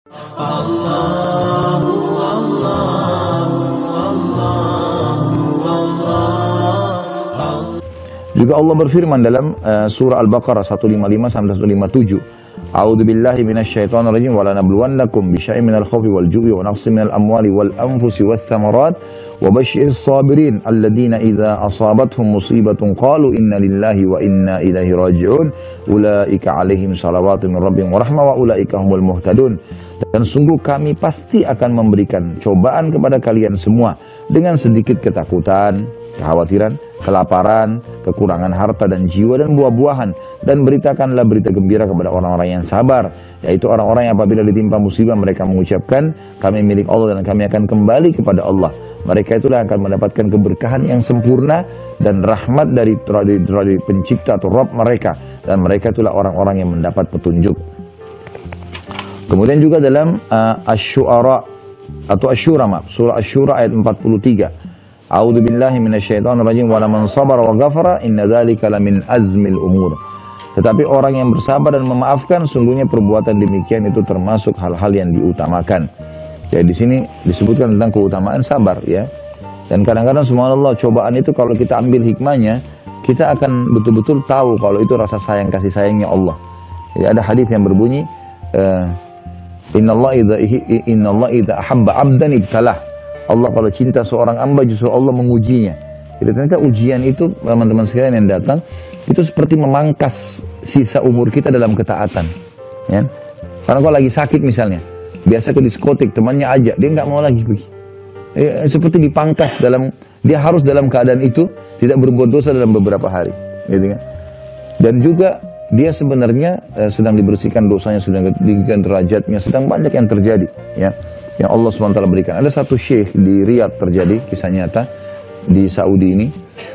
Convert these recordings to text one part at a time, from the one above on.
Juga Allah berfirman dalam surah Al-Baqarah 155 sampai 157. A'udzu billahi minasyaitonir rajim wa lanabluwannakum bisyai'in minal khawfi wal ju'i wa naqsin minal amwali wal anfusi wath thamarat wa basyiris sabirin alladziina idza asabathum musibatun qalu inna lillahi wa inna ilaihi raji'un ulaika 'alaihim shalawatun min rabbihim wa rahmah wa ulaika humul muhtadun. Dan sungguh kami pasti akan memberikan cobaan kepada kalian semua dengan sedikit ketakutan, kekhawatiran, kelaparan, kekurangan harta dan jiwa dan buah-buahan, dan beritakanlah berita gembira kepada orang-orang yang sabar, yaitu orang-orang yang apabila ditimpa musibah mereka mengucapkan kami milik Allah dan kami akan kembali kepada Allah. Mereka itulah akan mendapatkan keberkahan yang sempurna dan rahmat dari pencipta atau Rabb mereka, dan mereka itulah orang-orang yang mendapat petunjuk. Kemudian juga dalam Asy-Syu'ara atau Asy-Syura, surah Asy-Syura ayat 43. A'udzu billahi minasyaitonir rajim wa laman sabara wa ghafara inna dzalika lamin azmil umur. Tetapi orang yang bersabar dan memaafkan sungguhnya perbuatan demikian itu termasuk hal-hal yang diutamakan. Jadi di sini disebutkan tentang keutamaan sabar ya. Dan kadang-kadang subhanallah cobaan itu kalau kita ambil hikmahnya, kita akan betul-betul tahu kalau itu rasa sayang kasih sayangnya Allah. Jadi ada hadis yang berbunyi Innallaha idza ahabba 'abdan ibtalah. Allah kalau cinta seorang hamba justru Allah mengujinya. Jadi ternyata ujian itu teman-teman sekalian yang datang itu seperti memangkas sisa umur kita dalam ketaatan. Ya. Karena kalau lagi sakit misalnya, biasa ke diskotik temannya ajak, dia nggak mau lagi pergi. Seperti dipangkas dia harus dalam keadaan itu tidak berbuat dosa dalam beberapa hari. Gitu kan? Dan juga dia sebenarnya sedang dibersihkan dosanya, sedang ditinggikan derajatnya, sedang banyak yang terjadi ya, yang Allah SWT berikan. Ada satu syekh di Riyadh terjadi kisah nyata di Saudi ini.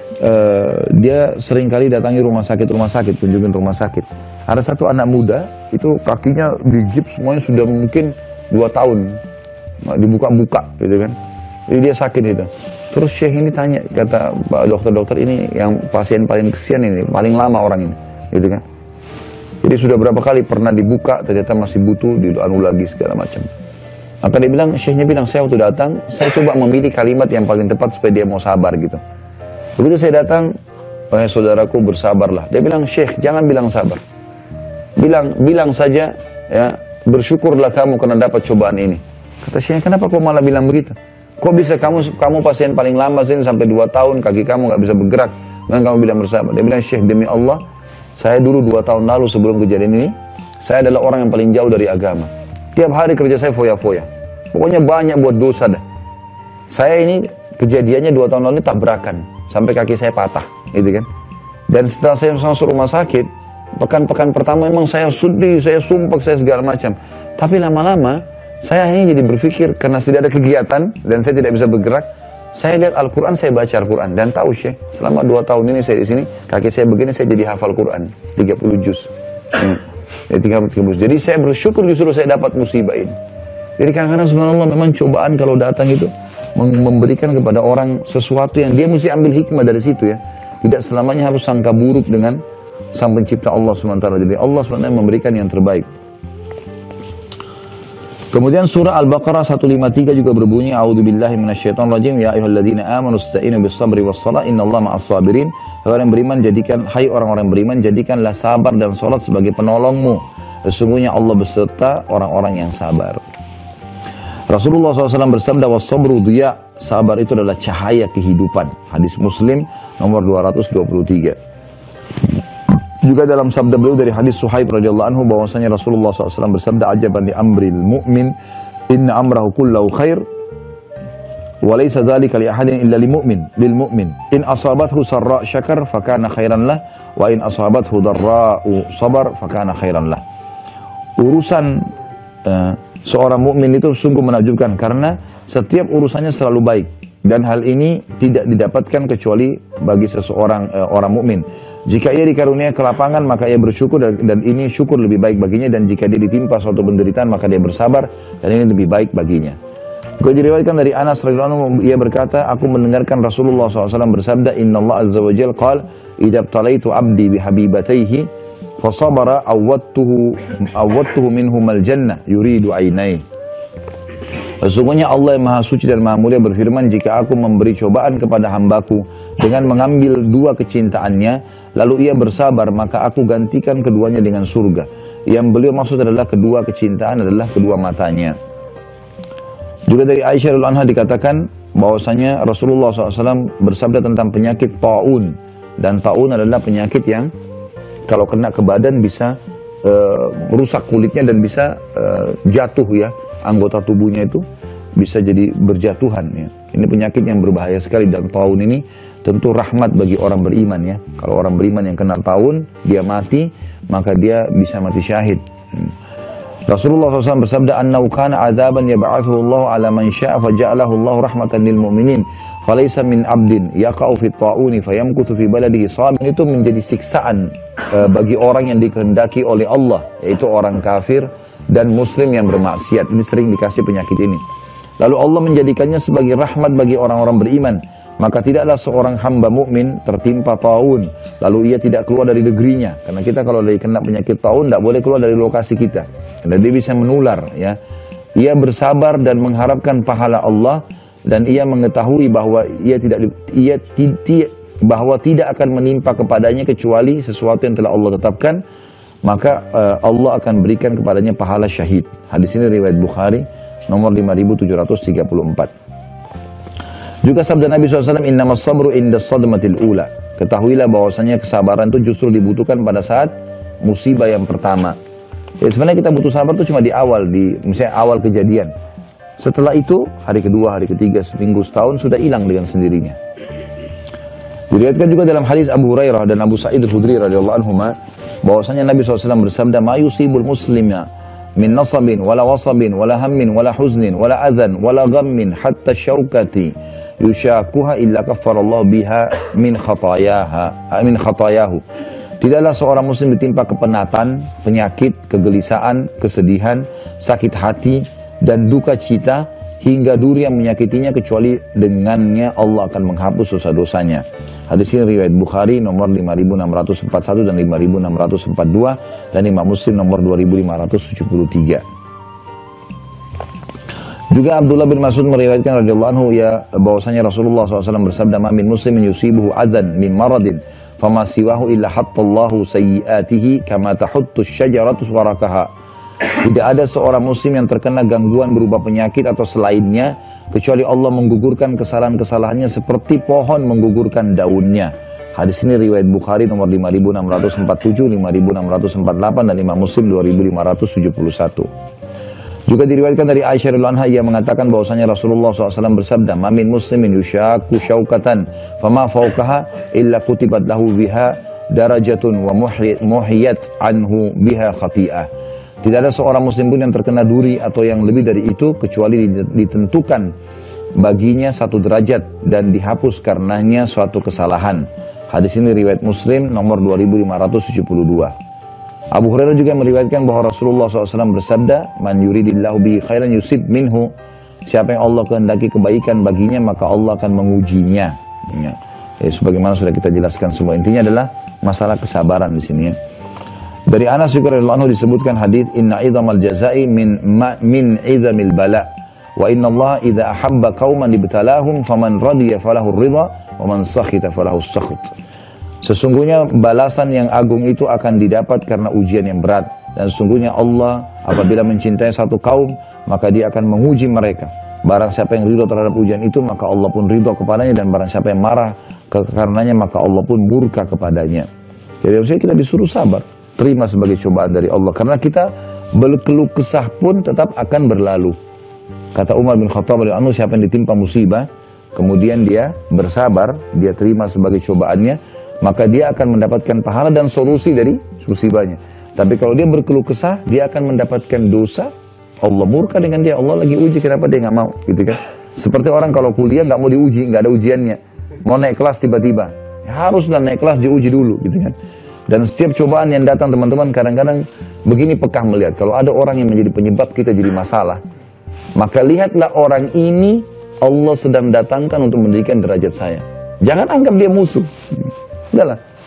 Dia seringkali datangi rumah sakit, kunjungin rumah sakit. Ada satu anak muda itu kakinya digips semuanya sudah mungkin 2 tahun dibuka-buka gitu kan. Jadi dia sakit itu. Terus syekh ini tanya, kata dokter-dokter ini yang pasien paling kesian ini, paling lama orang ini gitu kan. Jadi sudah berapa kali pernah dibuka, ternyata masih butuh, dianu lagi segala macam. Maka dia bilang, syekhnya bilang, saya waktu datang, saya coba memilih kalimat yang paling tepat supaya dia mau sabar gitu. Begitu saya datang, wahai saudaraku bersabarlah. Dia bilang, syekh jangan bilang sabar. Bilang saja, ya bersyukurlah kamu karena dapat cobaan ini. Kata syekh, kenapa kau malah bilang begitu? Kok bisa kamu pasien paling lama sini sampai 2 tahun, kaki kamu nggak bisa bergerak, dan kamu bilang bersabar. Dia bilang, syekh demi Allah, saya dulu 2 tahun lalu sebelum kejadian ini, saya adalah orang yang paling jauh dari agama. Tiap hari kerja saya foya-foya. Pokoknya banyak buat dosa dah. Saya ini kejadiannya 2 tahun lalu tabrakan. Sampai kaki saya patah. Gitu kan. Dan setelah saya masuk rumah sakit, pekan-pekan pertama memang saya sedih, saya sumpah, saya segala macam. Tapi lama-lama, saya hanya jadi berpikir, karena tidak ada kegiatan, dan saya tidak bisa bergerak, saya lihat Al-Quran, saya baca Al-Quran. Dan tahu syekh, selama 2 tahun ini saya di sini, kaki saya begini, saya jadi hafal Quran. 30 juz. Jadi saya bersyukur justru saya dapat musibah ini. Jadi kadang-kadang subhanallah memang cobaan kalau datang itu memberikan kepada orang sesuatu yang dia mesti ambil hikmah dari situ ya. Tidak selamanya harus sangka buruk dengan sang pencipta Allah SWT. Jadi Allah SWT memberikan yang terbaik. Kemudian surah Al-Baqarah 153 juga berbunyi A'udzubillahi minasyaitonirrajim ya ayyuhalladzina amanu ista'inu bis-sabri was-shalah innallaha ma'as-sabirin. Orang beriman hai orang-orang beriman jadikanlah sabar dan salat sebagai penolongmu. Sesungguhnya Allah beserta orang-orang yang sabar. Rasulullah SAW bersabda was-sabru dhiya, sabar itu adalah cahaya kehidupan. Hadis Muslim nomor 223. Juga dalam sabda beliau dari hadis Suhaib radhiyallahu anhu bahwasanya Rasulullah SAW bersabda ajaban li amril mu'min inna amrahu kullahu khair wa laysa dzalika li ahadin illa lil mu'min in asabathu sarra syakar fakana khairan lah wa in asabathu dharra'u sabar fakana khairan lah. Urusan seorang mukmin itu sungguh menakjubkan karena setiap urusannya selalu baik. Dan hal ini tidak didapatkan kecuali bagi seseorang orang mukmin. Jika ia dikaruniai kelapangan maka ia bersyukur dan ini syukur lebih baik baginya, dan jika dia ditimpa suatu penderitaan maka dia bersabar dan ini lebih baik baginya. Juga diriwayatkan dari Anas radhiyallahu anhu, ia berkata, aku mendengarkan Rasulullah SAW bersabda, Inna Allah azza wa jalla qala idza btalaitu abdi bihabibatayhi fasabara awwadtuhu minhumal jannah yuridu ainai. Sesungguhnya Allah yang Maha Suci dan Maha Mulia berfirman, jika aku memberi cobaan kepada hambaku dengan mengambil dua kecintaannya, lalu ia bersabar, maka aku gantikan keduanya dengan surga. Yang beliau maksud adalah kedua kecintaan adalah kedua matanya. Juga dari Aisyah radhiyallahu anha dikatakan bahwasanya Rasulullah SAW bersabda tentang penyakit taun. Dan taun adalah penyakit yang kalau kena ke badan bisa merusak kulitnya dan bisa jatuh ya. Anggota tubuhnya itu bisa jadi berjatuhan ya. Ini penyakit yang berbahaya sekali, dan taun ini tentu rahmat bagi orang beriman ya. Kalau orang beriman yang kena taun, dia mati, maka dia bisa mati syahid. Rasulullah SAW bersabda, "Annahu kana 'adzaban yab'athu Allah 'ala man syaa' faja'alahu Allah rahmatan lil mu'minin. Falaysa min 'abdin yaqa'u fi ta'uni fayamkuthu fi baladihi sabin." Itu menjadi siksaan bagi orang yang dikehendaki oleh Allah, yaitu orang kafir dan muslim yang bermaksiat. Ini sering dikasih penyakit ini. Lalu Allah menjadikannya sebagai rahmat bagi orang-orang beriman. Maka tidaklah seorang hamba mukmin tertimpa taun, lalu ia tidak keluar dari negerinya. Karena kita kalau dari kena penyakit taun, tidak boleh keluar dari lokasi kita. Karena dia bisa menular. Ya. Ia bersabar dan mengharapkan pahala Allah, dan ia mengetahui bahwa bahwa tidak akan menimpa kepadanya kecuali sesuatu yang telah Allah tetapkan. Maka Allah akan berikan kepadanya pahala syahid. Hadis ini riwayat Bukhari nomor 5734. Juga sabda Nabi SAW, "Innamas sabru indas sadmatil ula." Ketahuilah bahwasanya kesabaran itu justru dibutuhkan pada saat musibah yang pertama. Ya, sebenarnya kita butuh sabar itu cuma di awal, misalnya awal kejadian. Setelah itu, hari kedua, hari ketiga, seminggu, setahun sudah hilang dengan sendirinya. Diriwayatkan juga dalam hadis Abu Hurairah dan Abu Sa'id Al-Khudri radhiyallahu anhuma bahwasanya Nabi SAW bersabda, "Ma yusibul muslima min nasabin wala wasabin wala hammin wala huznin wala adhan wala ghammin hatta syaukati yushakuha illa kaffarallahu biha min khatayahu." Tidaklah seorang muslim ditimpa kepenatan, penyakit, kegelisahan, kesedihan, sakit hati, dan duka cita hingga duri yang menyakitinya, kecuali dengannya Allah akan menghapus dosa-dosanya. Hadis ini riwayat Bukhari nomor 5641 dan 5642 dan Imam Muslim nomor 2573. Juga Abdullah bin Mas'ud meriwayatkan radhiyallahu anhu bahwasanya Rasulullah SAW bersabda, "Ma min muslimin yusibuhu adan min maradin fama siwahu illa hattallahu sayyiatihi kama tahuttu syajaratu warakaha." Tidak ada seorang muslim yang terkena gangguan berupa penyakit atau selainnya, kecuali Allah menggugurkan kesalahan-kesalahannya seperti pohon menggugurkan daunnya. Hadis ini riwayat Bukhari nomor 5647, 5648 dan Imam Muslim 2571. Juga diriwayatkan dari Aisyah radhiyallahu anha, ia mengatakan bahwasanya Rasulullah SAW bersabda, "Mamin muslimin yushaku syaukatan fama fawqaha illa kutibat lahu biha darajatun wa muhiyat anhu biha khati'ah." Tidak ada seorang muslim pun yang terkena duri atau yang lebih dari itu, kecuali ditentukan baginya satu derajat dan dihapus karenanya suatu kesalahan. Hadis ini riwayat Muslim nomor 2572. Abu Hurairah juga meriwayatkan bahwa Rasulullah SAW bersabda, "Man yuridillahu bihi khairan yusib minhu." Siapa yang Allah kehendaki kebaikan baginya, maka Allah akan mengujinya. Ya. Sebagaimana sudah kita jelaskan semua, intinya adalah masalah kesabaran di sini. Ya. Dari Anas juga radhiyallahu anhu disebutkan hadis, "Inna idzamal jazai min idzamil bala, wa inna Allah idza ahabba qauman ibtalahum faman radiya falahu ridha wa man sakhita falahu sakhut." Sesungguhnya balasan yang agung itu akan didapat karena ujian yang berat, dan sesungguhnya Allah apabila mencintai satu kaum, maka dia akan menguji mereka. Barang siapa yang ridho terhadap ujian itu, maka Allah pun ridho kepadanya, dan barang siapa yang marah karenanya, maka Allah pun murka kepadanya. Jadi harusnya kita disuruh sabar, terima sebagai cobaan dari Allah, karena kita berkeluh kesah pun tetap akan berlalu. Kata Umar bin Khattab radhiyallahu anhu, siapa yang ditimpa musibah kemudian dia bersabar, dia terima sebagai cobaannya, maka dia akan mendapatkan pahala dan solusi dari musibahnya. Tapi kalau dia berkeluh kesah, dia akan mendapatkan dosa, Allah murka dengan dia, Allah lagi uji, kenapa dia nggak mau, gitu kan? Seperti orang kalau kuliah nggak mau diuji, nggak ada ujiannya, mau naik kelas tiba-tiba, ya haruslah naik kelas diuji dulu, gitu kan? Dan setiap cobaan yang datang teman-teman, kadang-kadang begini pekah melihat, kalau ada orang yang menjadi penyebab kita jadi masalah, maka lihatlah orang ini Allah sedang datangkan untuk mendidikan derajat saya. Jangan anggap dia musuh. Udahlah,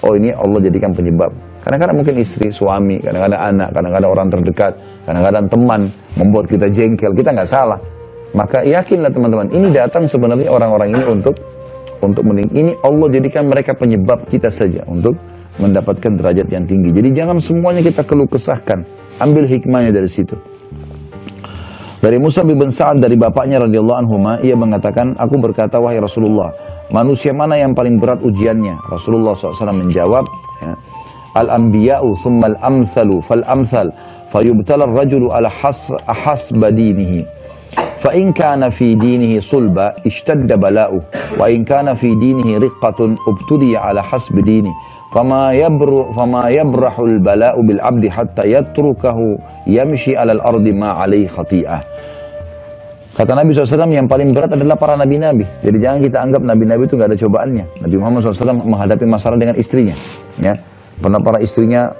oh ini Allah jadikan penyebab. Kadang-kadang mungkin istri, suami, kadang-kadang anak, kadang-kadang orang terdekat, kadang-kadang teman membuat kita jengkel, kita nggak salah. Maka yakinlah teman-teman, ini datang sebenarnya orang-orang ini untuk ini Allah jadikan mereka penyebab kita saja untuk mendapatkan derajat yang tinggi. Jadi jangan semuanya kita keluh kesahkan, ambil hikmahnya dari situ. Dari Musa bin Sa'ad dari bapaknya radhiyallahu anhu, ia mengatakan, aku berkata, wahai Rasulullah, manusia mana yang paling berat ujiannya? Rasulullah SAW menjawab, ya, al-anbiya'u thumma al-amthalu fal-amthal fayubtala ar-rajulu ala hasba dinihi fa in kana fi dinihi sulba ishtadda bala'u wa in kana fi dinihi riqqatun ubtuliya ala hasbi dini fama yabrahul bala'u bil abdi hatta yatrukahu yamshi ala al-ardi ma alaihi khati'ah. Kata Nabi SAW, yang paling berat adalah para nabi-nabi. Jadi jangan kita anggap nabi-nabi itu nggak ada cobaannya. Nabi Muhammad SAW menghadapi masalah dengan istrinya. Ya, pernah para istrinya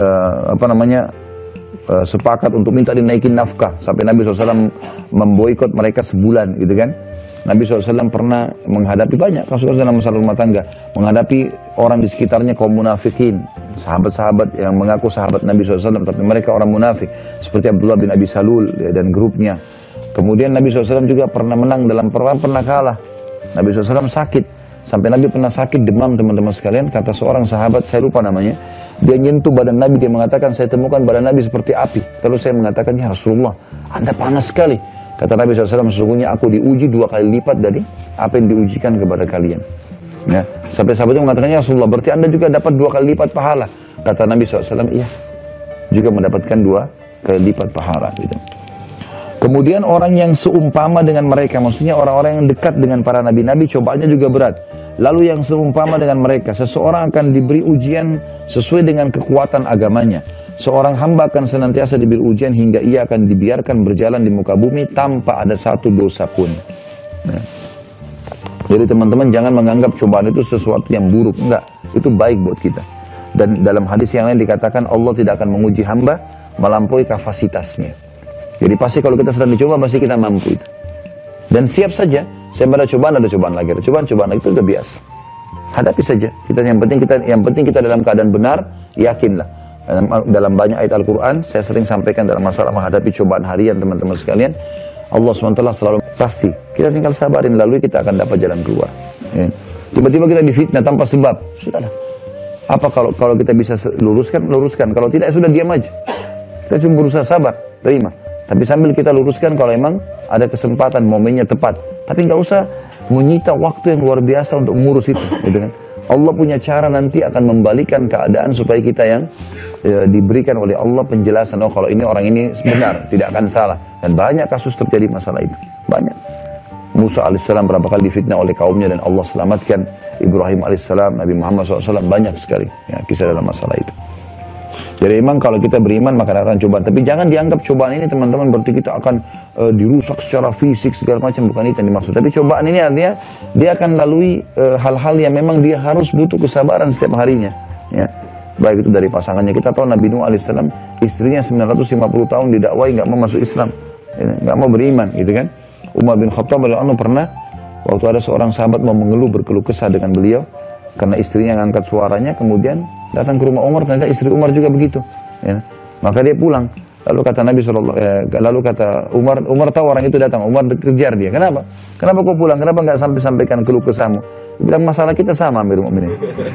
sepakat untuk minta dinaikin nafkah sampai Nabi SAW memboikot mereka sebulan, gitu kan? Nabi SAW pernah menghadapi banyak kasus dalam masalah rumah tangga, menghadapi orang di sekitarnya kaum munafikin, sahabat-sahabat yang mengaku sahabat Nabi SAW tapi mereka orang munafik, seperti Abdullah bin Abi Salul ya, dan grupnya. Kemudian Nabi SAW juga pernah menang dalam perang, pernah kalah. Nabi SAW sakit, sampai Nabi pernah sakit demam teman-teman sekalian. Kata seorang sahabat, saya lupa namanya, dia nyentuh badan Nabi, dia mengatakan, saya temukan badan Nabi seperti api. Terus saya mengatakan, ya Rasulullah, Anda panas sekali. Kata Nabi SAW, sesungguhnya aku diuji 2 kali lipat dari apa yang diujikan kepada kalian. Ya. Sampai sahabatnya mengatakan, ya Rasulullah, berarti Anda juga dapat 2 kali lipat pahala. Kata Nabi SAW, iya, juga mendapatkan 2 kali lipat pahala. Gitu. Kemudian orang yang seumpama dengan mereka, maksudnya orang-orang yang dekat dengan para nabi-nabi, cobaannya juga berat. Lalu yang seumpama dengan mereka, seseorang akan diberi ujian sesuai dengan kekuatan agamanya. Seorang hamba akan senantiasa diberi ujian hingga ia akan dibiarkan berjalan di muka bumi tanpa ada satu dosa pun. Nah. Jadi teman-teman jangan menganggap cobaan itu sesuatu yang buruk. Enggak, itu baik buat kita. Dan dalam hadis yang lain dikatakan Allah tidak akan menguji hamba melampaui kapasitasnya. Jadi pasti kalau kita sedang dicoba, pasti kita mampu itu. Dan siap saja, saya ada cobaan lagi, cobaan lagi, itu udah biasa. Hadapi saja. Yang penting kita dalam keadaan benar, yakinlah. Dalam banyak ayat Al-Quran, saya sering sampaikan dalam masalah menghadapi cobaan harian teman-teman sekalian, Allah SWT selalu pasti. Kita tinggal sabarin, lalu kita akan dapat jalan keluar. Ya. Tiba-tiba kita difitnah tanpa sebab, sudahlah. Apa kalau kita bisa luruskan. Kalau tidak, ya sudah diam aja. Kita cuma berusaha sabar, terima. Tapi sambil kita luruskan kalau emang ada kesempatan, momennya tepat. Tapi nggak usah menyita waktu yang luar biasa untuk mengurus itu, gitu kan? Allah punya cara nanti akan membalikan keadaan supaya kita yang diberikan oleh Allah penjelasan, oh kalau ini orang ini benar, tidak akan salah. Dan banyak kasus terjadi masalah itu, banyak. Musa alaihissalam berapa kali difitnah oleh kaumnya dan Allah selamatkan. Ibrahim alaihissalam, Nabi Muhammad SAW, banyak sekali ya, kisah dalam masalah itu. Jadi memang kalau kita beriman maka akan cobaan. Tapi jangan dianggap cobaan ini teman-teman berarti kita akan dirusak secara fisik segala macam. Bukan itu yang dimaksud. Tapi cobaan ini artinya dia akan lalui hal-hal yang memang dia harus butuh kesabaran setiap harinya. Ya. Baik itu dari pasangannya. Kita tahu Nabi Nuh alaihissalam istrinya 950 tahun didakwai nggak mau masuk Islam, nggak mau beriman, gitu kan? Umar bin Khattab pernah waktu ada seorang sahabat mau mengeluh berkeluh kesah dengan beliau karena istrinya ngangkat suaranya, kemudian datang ke rumah Umar, ternyata istri Umar juga begitu. Ya. Maka dia pulang. Lalu kata Nabi lalu kata Umar tahu orang itu datang. Umar kejar dia. Kenapa? Kenapa kau pulang? Kenapa nggak sampaikan keluh kesahmu? Dia bilang masalah kita sama, Amirul Mukminin.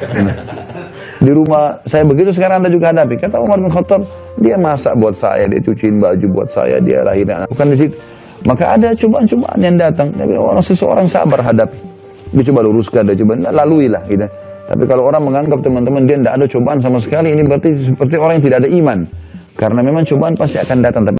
Di rumah saya begitu, sekarang Anda juga hadapi. Kata Umar bin Khattab, dia masak buat saya, dia cuciin baju buat saya, dia lahirin anak. Bukan di situ. Maka ada cobaan-cobaan yang datang. Tapi seseorang sabar hadapi. Dia coba luruskan, dia coba laluilah, gitu. Tapi kalau orang menganggap teman-teman dia tidak ada cobaan sama sekali, ini berarti seperti orang yang tidak ada iman. Karena memang cobaan pasti akan datang. Tapi